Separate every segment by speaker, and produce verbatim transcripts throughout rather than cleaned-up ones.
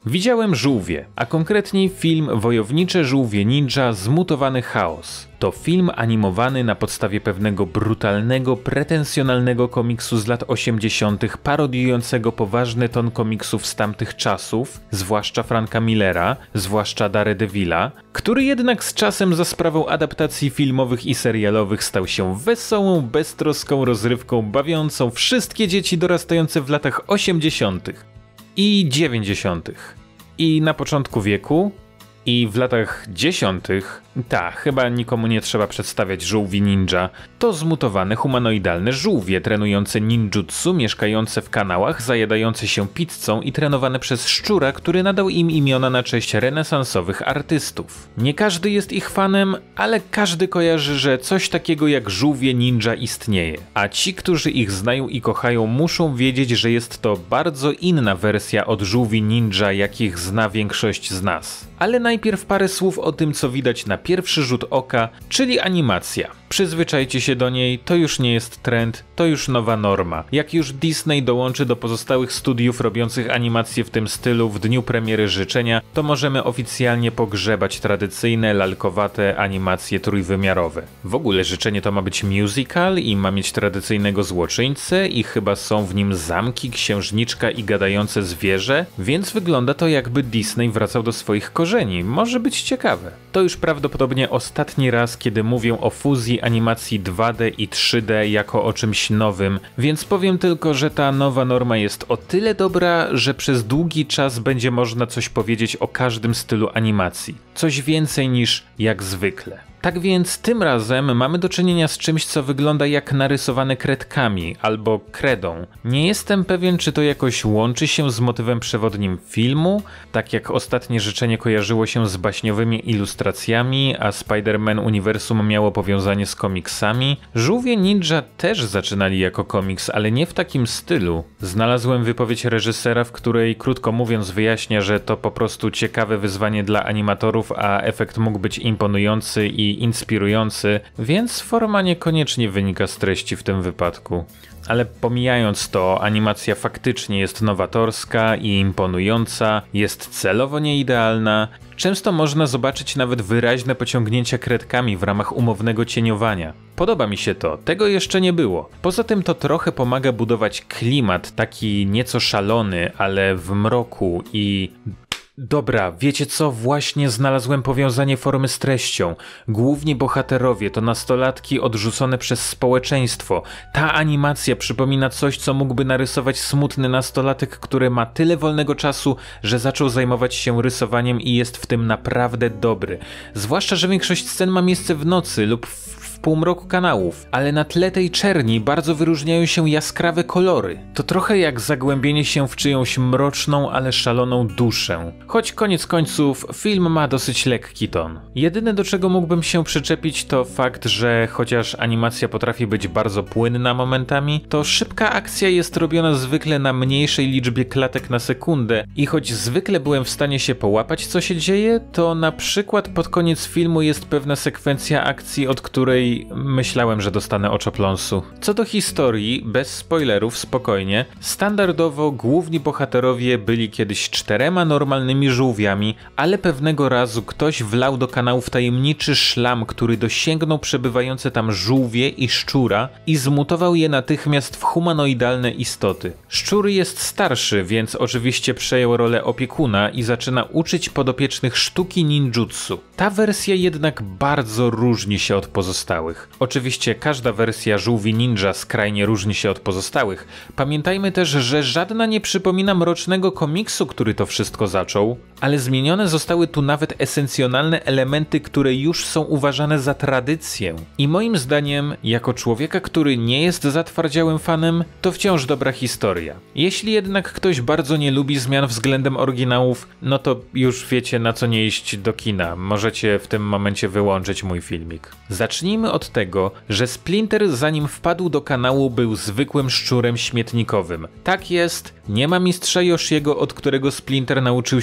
Speaker 1: Widziałem Żółwie, a konkretniej film Wojownicze Żółwie Ninja Zmutowany Chaos. To film animowany na podstawie pewnego brutalnego, pretensjonalnego komiksu z lat osiemdziesiątych, parodiującego poważny ton komiksów z tamtych czasów, zwłaszcza Franka Millera, zwłaszcza Daredevila, który jednak z czasem za sprawą adaptacji filmowych i serialowych stał się wesołą, beztroską rozrywką bawiącą wszystkie dzieci dorastające w latach osiemdziesiątych i dziewięćdziesiątych. I na początku wieku, i w latach dziesiątych, ta, chyba nikomu nie trzeba przedstawiać żółwi ninja, to zmutowane humanoidalne żółwie trenujące ninjutsu, mieszkające w kanałach, zajadające się pizzą i trenowane przez szczura, który nadał im imiona na cześć renesansowych artystów. Nie każdy jest ich fanem, ale każdy kojarzy, że coś takiego jak żółwie ninja istnieje, a ci, którzy ich znają i kochają, muszą wiedzieć, że jest to bardzo inna wersja od żółwi ninja, jakich zna większość z nas. Ale najpierw parę słów o tym, co widać na pierwszy rzut oka, czyli animacja. Przyzwyczajcie się do niej, to już nie jest trend, to już nowa norma. Jak już Disney dołączy do pozostałych studiów robiących animacje w tym stylu w dniu premiery Życzenia, to możemy oficjalnie pogrzebać tradycyjne, lalkowate animacje trójwymiarowe. W ogóle Życzenie to ma być musical i ma mieć tradycyjnego złoczyńcę i chyba są w nim zamki, księżniczka i gadające zwierzę, więc wygląda to, jakby Disney wracał do swoich korzeni. Może być ciekawe. To już prawdopodobnie ostatni raz, kiedy mówię o fuzji animacji dwa D i trzy D jako o czymś nowym, więc powiem tylko, że ta nowa norma jest o tyle dobra, że przez długi czas będzie można coś powiedzieć o każdym stylu animacji. Coś więcej niż jak zwykle. Tak więc tym razem mamy do czynienia z czymś, co wygląda jak narysowane kredkami albo kredą. Nie jestem pewien, czy to jakoś łączy się z motywem przewodnim filmu, tak jak Ostatnie Życzenie kojarzyło się z baśniowymi ilustracjami, a Spider-Man uniwersum miało powiązanie z komiksami. Żółwie Ninja też zaczynali jako komiks, ale nie w takim stylu. Znalazłem wypowiedź reżysera, w której krótko mówiąc wyjaśnia, że to po prostu ciekawe wyzwanie dla animatorów, a efekt mógł być imponujący i inspirujący, więc forma niekoniecznie wynika z treści w tym wypadku. Ale pomijając to, animacja faktycznie jest nowatorska i imponująca, jest celowo nieidealna. Często można zobaczyć nawet wyraźne pociągnięcia kredkami w ramach umownego cieniowania. Podoba mi się to, tego jeszcze nie było. Poza tym to trochę pomaga budować klimat, taki nieco szalony, ale w mroku i... Dobra, wiecie co? Właśnie znalazłem powiązanie formy z treścią. Główni bohaterowie to nastolatki odrzucone przez społeczeństwo. Ta animacja przypomina coś, co mógłby narysować smutny nastolatek, który ma tyle wolnego czasu, że zaczął zajmować się rysowaniem i jest w tym naprawdę dobry. Zwłaszcza, że większość scen ma miejsce w nocy lub w półmroku kanałów, ale na tle tej czerni bardzo wyróżniają się jaskrawe kolory. To trochę jak zagłębienie się w czyjąś mroczną, ale szaloną duszę. Choć koniec końców film ma dosyć lekki ton. Jedyne, do czego mógłbym się przyczepić, to fakt, że chociaż animacja potrafi być bardzo płynna momentami, to szybka akcja jest robiona zwykle na mniejszej liczbie klatek na sekundę i choć zwykle byłem w stanie się połapać, co się dzieje, to na przykład pod koniec filmu jest pewna sekwencja akcji, od której myślałem, że dostanę oczopląsu. Co do historii, bez spoilerów, spokojnie, standardowo główni bohaterowie byli kiedyś czterema normalnymi żółwiami, ale pewnego razu ktoś wlał do kanałów tajemniczy szlam, który dosięgnął przebywające tam żółwie i szczura i zmutował je natychmiast w humanoidalne istoty. Szczur jest starszy, więc oczywiście przejął rolę opiekuna i zaczyna uczyć podopiecznych sztuki ninjutsu. Ta wersja jednak bardzo różni się od pozostałych. Oczywiście każda wersja żółwi ninja skrajnie różni się od pozostałych. Pamiętajmy też, że żadna nie przypomina mrocznego komiksu, który to wszystko zaczął, ale zmienione zostały tu nawet esencjonalne elementy, które już są uważane za tradycję. I moim zdaniem, jako człowieka, który nie jest zatwardziałym fanem, to wciąż dobra historia. Jeśli jednak ktoś bardzo nie lubi zmian względem oryginałów, no to już wiecie, na co nie iść do kina. Możecie w tym momencie wyłączyć mój filmik. Zacznijmy od tego, że Splinter, zanim wpadł do kanału, był zwykłym szczurem śmietnikowym. Tak jest, nie ma mistrza Yoshiego, od którego Splinter nauczył się sztuk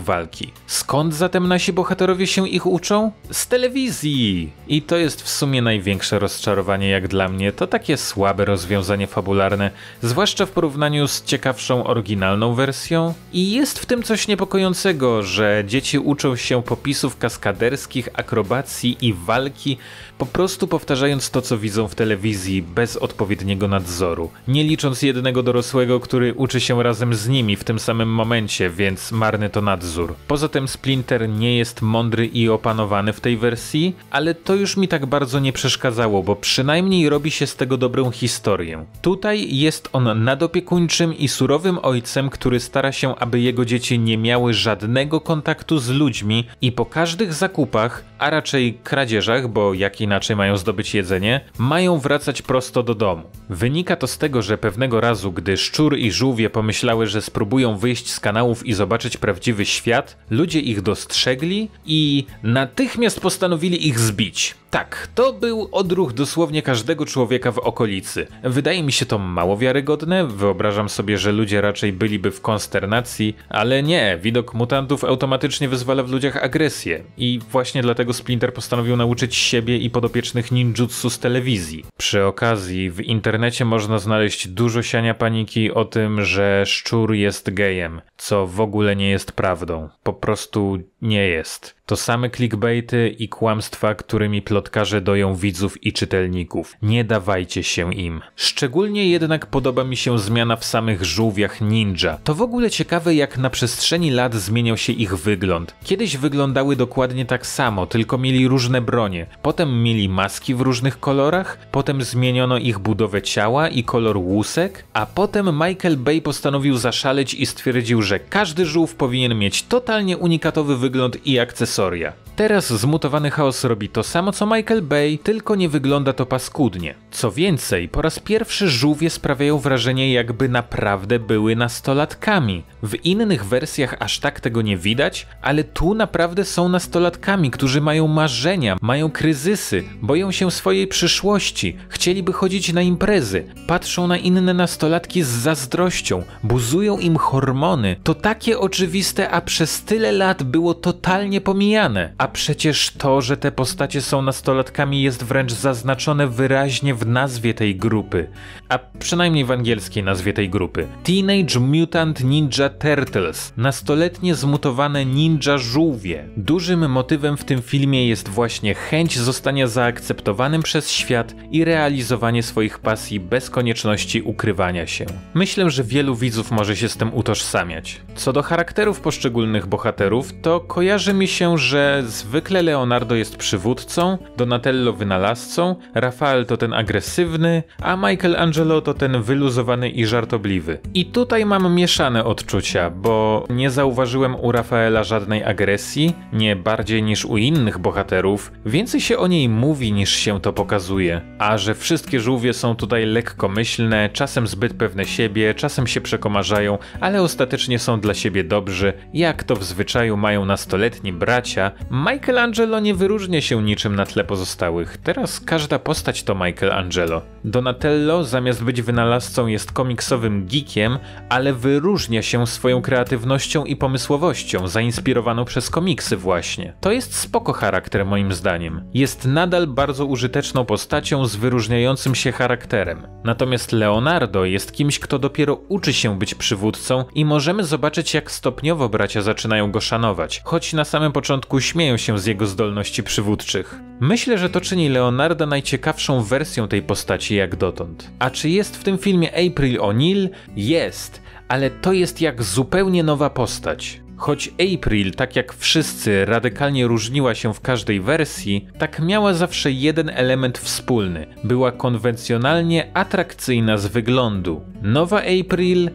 Speaker 1: walki. Skąd zatem nasi bohaterowie się ich uczą? Z telewizji! I to jest w sumie największe rozczarowanie jak dla mnie. To takie słabe rozwiązanie fabularne, zwłaszcza w porównaniu z ciekawszą oryginalną wersją. I jest w tym coś niepokojącego, że dzieci uczą się popisów kaskaderskich, akrobacji i walki, po prostu powtarzając to, co widzą w telewizji, bez odpowiedniego nadzoru. Nie licząc jednego dorosłego, który uczy się razem z nimi w tym samym momencie, więc marny to nadzór. Poza tym Splinter nie jest mądry i opanowany w tej wersji, ale to już mi tak bardzo nie przeszkadzało, bo przynajmniej robi się z tego dobrą historię. Tutaj jest on nadopiekuńczym i surowym ojcem, który stara się, aby jego dzieci nie miały żadnego kontaktu z ludźmi i po każdych zakupach, a raczej kradzieżach, bo jak inaczej mają zdobyć jedzenie, mają wracać prosto do domu. Wynika to z tego, że pewnego razu, gdy Szczur i Żółwie pomyślały, że spróbują wyjść z kanałów i zobaczyć prawdziwy świat, ludzie ich dostrzegli i natychmiast postanowili ich zbić. Tak, to był odruch dosłownie każdego człowieka w okolicy. Wydaje mi się to mało wiarygodne, wyobrażam sobie, że ludzie raczej byliby w konsternacji, ale nie, widok mutantów automatycznie wyzwala w ludziach agresję i właśnie dlatego Splinter postanowił nauczyć siebie i podopiecznych ninjutsu z telewizji. Przy okazji w internecie można znaleźć dużo siania paniki o tym, że Szczur jest gejem, co w ogóle nie jest prawdą. Po prostu nie jest. To same clickbaity i kłamstwa, którymi plotkarze doją widzów i czytelników. Nie dawajcie się im. Szczególnie jednak podoba mi się zmiana w samych żółwiach ninja. To w ogóle ciekawe, jak na przestrzeni lat zmieniał się ich wygląd. Kiedyś wyglądały dokładnie tak samo, tylko mieli różne bronie. Potem mieli maski w różnych kolorach, potem zmieniono ich budowę ciała i kolor łusek, a potem Michael Bay postanowił zaszaleć i stwierdził, że każdy żółw powinien mieć totalnie unikatowy wygląd i akcesoria. Teraz zmutowany chaos robi to samo co Michael Bay, tylko nie wygląda to paskudnie. Co więcej, po raz pierwszy żółwie sprawiają wrażenie, jakby naprawdę były nastolatkami. W innych wersjach aż tak tego nie widać, ale tu naprawdę są nastolatkami, którzy mają marzenia, mają kryzysy, boją się swojej przyszłości, chcieliby chodzić na imprezy, patrzą na inne nastolatki z zazdrością, buzują im hormony. To takie oczywiste, a przez tyle lat było totalnie pomijane. A przecież to, że te postacie są nastolatkami, jest wręcz zaznaczone wyraźnie w nazwie tej grupy. A przynajmniej w angielskiej nazwie tej grupy. Teenage Mutant Ninja Turtles. Nastoletnie zmutowane ninja żółwie. Dużym motywem w tym filmie jest właśnie chęć zostania zaakceptowanym przez świat i realizowanie swoich pasji bez konieczności ukrywania się. Myślę, że wielu widzów może się z tym utożsamiać. Co do charakterów poszczególnych bohaterów, to kojarzy mi się, że zwykle Leonardo jest przywódcą, Donatello wynalazcą, Rafael to ten agresywny, a Michelangelo to ten wyluzowany i żartobliwy. I tutaj mam mieszane odczucia, bo nie zauważyłem u Rafaela żadnej agresji, nie bardziej niż u innych bohaterów, więcej się o niej mówi niż się to pokazuje. A że wszystkie żółwie są tutaj lekkomyślne, czasem zbyt pewne siebie, czasem się przekomarzają, ale ostatecznie są dla siebie dobrzy, jak to w zwyczaju mają nastoletni bracia, Michelangelo nie wyróżnia się niczym na tle pozostałych. Teraz każda postać to Michelangelo. Donatello zamiast być wynalazcą jest komiksowym geekiem, ale wyróżnia się swoją kreatywnością i pomysłowością, zainspirowaną przez komiksy właśnie. To jest spoko charakter moim zdaniem. Jest nadal bardzo użyteczną postacią z wyróżniającym się charakterem. Natomiast Leonardo jest kimś, kto dopiero uczy się być przywódcą i możemy zobaczyć, jak stopniowo bracia zaczynają go szanować, choć na samym początku śmieją się z jego zdolności przywódczych. Myślę, że to czyni Leonarda najciekawszą wersją tej postaci jak dotąd. A czy jest w tym filmie April O'Neil? Jest, ale to jest jak zupełnie nowa postać. Choć April, tak jak wszyscy, radykalnie różniła się w każdej wersji, tak miała zawsze jeden element wspólny. Była konwencjonalnie atrakcyjna z wyglądu. Nowa April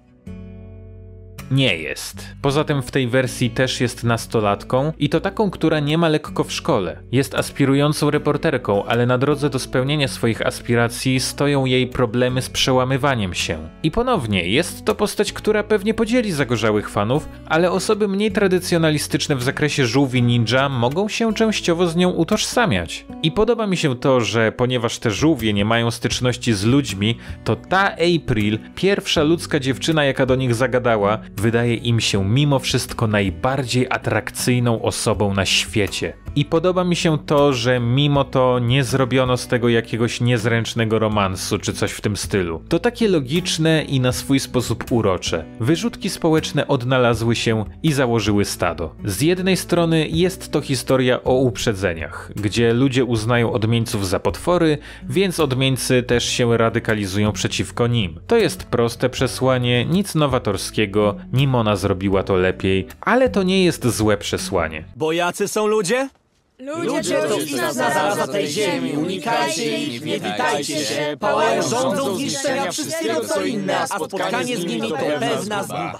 Speaker 1: nie jest. Poza tym w tej wersji też jest nastolatką i to taką, która nie ma lekko w szkole. Jest aspirującą reporterką, ale na drodze do spełnienia swoich aspiracji stoją jej problemy z przełamywaniem się. I ponownie, jest to postać, która pewnie podzieli zagorzałych fanów, ale osoby mniej tradycjonalistyczne w zakresie żółwi ninja mogą się częściowo z nią utożsamiać. I podoba mi się to, że ponieważ te żółwie nie mają styczności z ludźmi, to ta April, pierwsza ludzka dziewczyna, jaka do nich zagadała, wydaje im się mimo wszystko najbardziej atrakcyjną osobą na świecie. I podoba mi się to, że mimo to nie zrobiono z tego jakiegoś niezręcznego romansu czy coś w tym stylu. To takie logiczne i na swój sposób urocze. Wyrzutki społeczne odnalazły się i założyły stado. Z jednej strony jest to historia o uprzedzeniach, gdzie ludzie uznają odmieńców za potwory, więc odmieńcy też się radykalizują przeciwko nim. To jest proste przesłanie, nic nowatorskiego, Nimona zrobiła to lepiej, ale to nie jest złe przesłanie.
Speaker 2: Bo jacy są ludzie?
Speaker 3: Ludzie to istna zaraza tej ziemi, unikajcie ich, nie witajcie się, pałę rządzą zniszczenia wszystkiego co inne, a spotkanie z nimi to pewna zguba.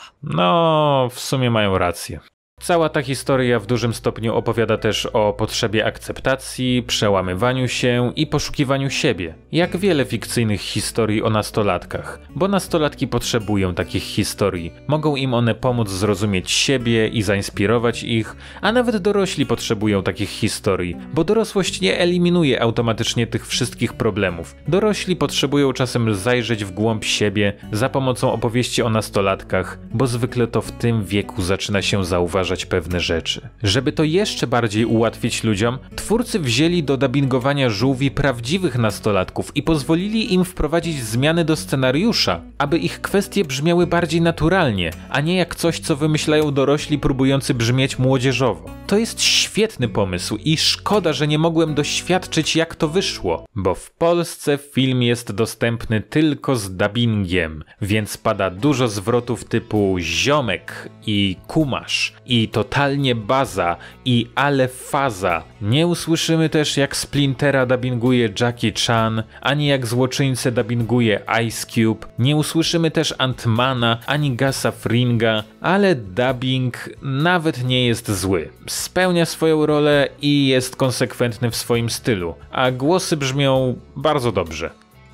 Speaker 1: No, w sumie mają rację. Cała ta historia w dużym stopniu opowiada też o potrzebie akceptacji, przełamywaniu się i poszukiwaniu siebie. Jak wiele fikcyjnych historii o nastolatkach, bo nastolatki potrzebują takich historii. Mogą im one pomóc zrozumieć siebie i zainspirować ich, a nawet dorośli potrzebują takich historii, bo dorosłość nie eliminuje automatycznie tych wszystkich problemów. Dorośli potrzebują czasem zajrzeć w głąb siebie za pomocą opowieści o nastolatkach, bo zwykle to w tym wieku zaczyna się zauważać pewne rzeczy. Żeby to jeszcze bardziej ułatwić ludziom, twórcy wzięli do dubbingowania żółwi prawdziwych nastolatków i pozwolili im wprowadzić zmiany do scenariusza, aby ich kwestie brzmiały bardziej naturalnie, a nie jak coś, co wymyślają dorośli próbujący brzmieć młodzieżowo. To jest świetny pomysł i szkoda, że nie mogłem doświadczyć, jak to wyszło, bo w Polsce film jest dostępny tylko z dubbingiem, więc pada dużo zwrotów typu ziomek i kumasz i totalnie baza i ale faza. Nie usłyszymy też, jak Splintera dubbinguje Jackie Chan, ani jak złoczyńcę dubbinguje Ice Cube. Nie usłyszymy też Ant-Mana, ani Gasa Fringa, ale dubbing nawet nie jest zły. Spełnia swoją rolę i jest konsekwentny w swoim stylu, a głosy brzmią bardzo dobrze.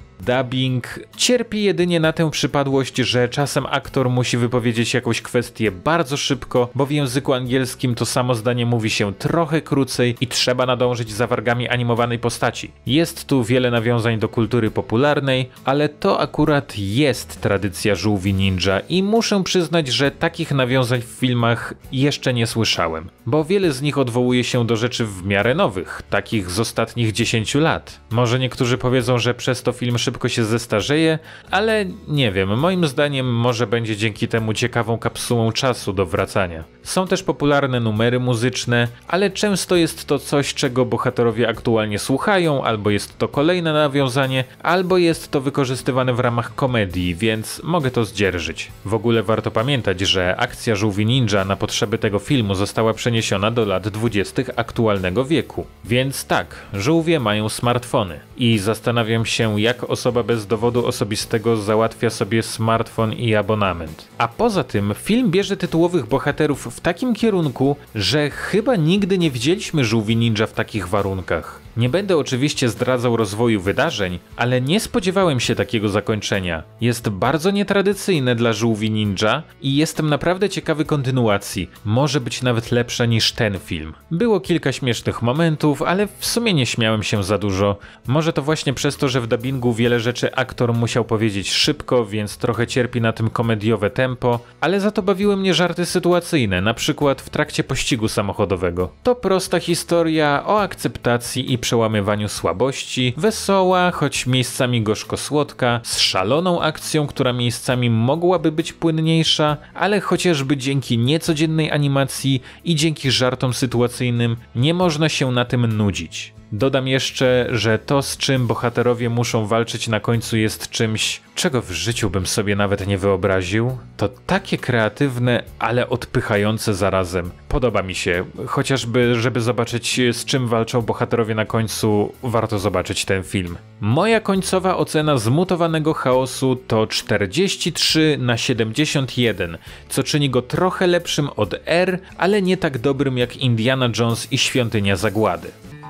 Speaker 1: Dubbing cierpi jedynie na tę przypadłość, że czasem aktor musi wypowiedzieć jakąś kwestię bardzo szybko, bo w języku angielskim to samo zdanie mówi się trochę krócej i trzeba nadążyć za wargami animowanej postaci. Jest tu wiele nawiązań do kultury popularnej, ale to akurat jest tradycja żółwi ninja i muszę przyznać, że takich nawiązań w filmach jeszcze nie słyszałem, bo wiele z nich odwołuje się do rzeczy w miarę nowych, takich z ostatnich dziesięciu lat. Może niektórzy powiedzą, że przez to film szybko się zestarzeje, ale nie wiem, moim zdaniem może będzie dzięki temu ciekawą kapsułą czasu do wracania. Są też popularne numery muzyczne, ale często jest to coś, czego bohaterowie aktualnie słuchają, albo jest to kolejne nawiązanie, albo jest to wykorzystywane w ramach komedii, więc mogę to zdzierżyć. W ogóle warto pamiętać, że akcja żółwi ninja na potrzeby tego filmu została przeniesiona do lat dwudziestych aktualnego wieku. Więc tak, żółwie mają smartfony i zastanawiam się, jak osoba bez dowodu osobistego załatwia sobie smartfon i abonament. A poza tym film bierze tytułowych bohaterów w takim kierunku, że chyba nigdy nie widzieliśmy żółwi ninja w takich warunkach. Nie będę oczywiście zdradzał rozwoju wydarzeń, ale nie spodziewałem się takiego zakończenia. Jest bardzo nietradycyjne dla żółwi ninja i jestem naprawdę ciekawy kontynuacji. Może być nawet lepsza niż ten film. Było kilka śmiesznych momentów, ale w sumie nie śmiałem się za dużo. Może to właśnie przez to, że w dubbingu wiele rzeczy aktor musiał powiedzieć szybko, więc trochę cierpi na tym komediowe tempo, ale za to bawiły mnie żarty sytuacyjne, na przykład w trakcie pościgu samochodowego. To prosta historia o akceptacji i przełamywaniu słabości, wesoła, choć miejscami gorzko-słodka, z szaloną akcją, która miejscami mogłaby być płynniejsza, ale chociażby dzięki niecodziennej animacji i dzięki żartom sytuacyjnym nie można się na tym nudzić. Dodam jeszcze, że to, z czym bohaterowie muszą walczyć na końcu, jest czymś, czego w życiu bym sobie nawet nie wyobraził. To takie kreatywne, ale odpychające zarazem. Podoba mi się, chociażby żeby zobaczyć, z czym walczą bohaterowie na końcu, warto zobaczyć ten film. Moja końcowa ocena Zmutowanego Chaosu to czterdzieści trzy na siedemdziesiąt jeden, co czyni go trochę lepszym od R, ale nie tak dobrym jak Indiana Jones i Świątynia Zagłady.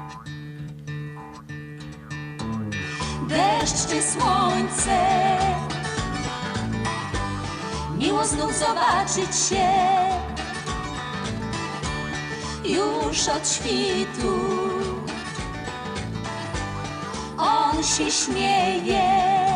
Speaker 4: Deszcz czy słońce, miło znów zobaczyć się. Już od świtu on się śmieje.